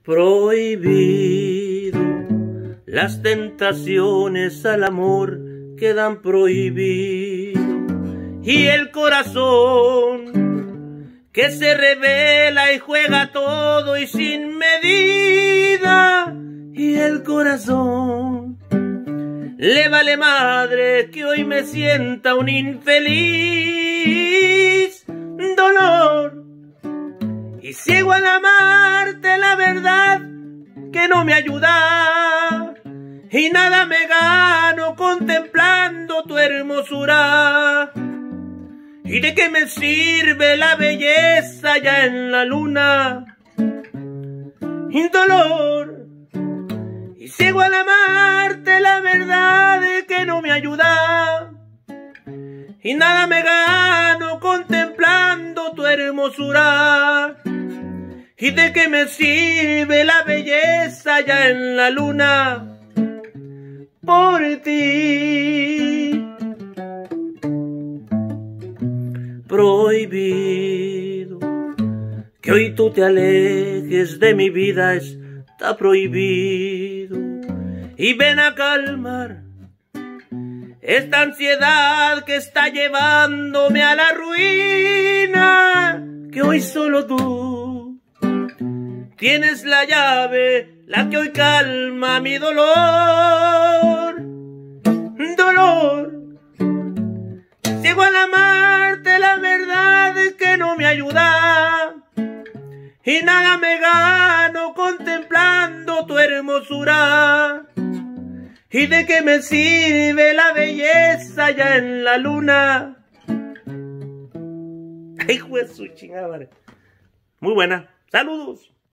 Prohibido, las tentaciones al amor quedan prohibido, y el corazón que se revela y juega todo y sin medida, y el corazón le vale madre que hoy me sienta un infeliz dolor. Y ciego al amarte la verdad que no me ayuda, y nada me gano contemplando tu hermosura. ¿Y de qué me sirve la belleza ya en la luna? Indolor. Y ciego al amarte la verdad que no me ayuda, y nada me gano contemplando tu hermosura. ¿Y de qué me sirve la belleza ya en la luna? Por ti. Prohibido que hoy tú te alejes de mi vida, está prohibido. Y ven a calmar esta ansiedad que está llevándome a la ruina, que hoy solo tú tienes la llave, la que hoy calma mi dolor. Dolor. Ciego al amarte la verdad que no me ayuda, y nada me gano contemplando tu hermosura. ¿Y de qué me sirve la belleza ya en la luna? Ay, juez, su chingada madre. Muy buena. Saludos.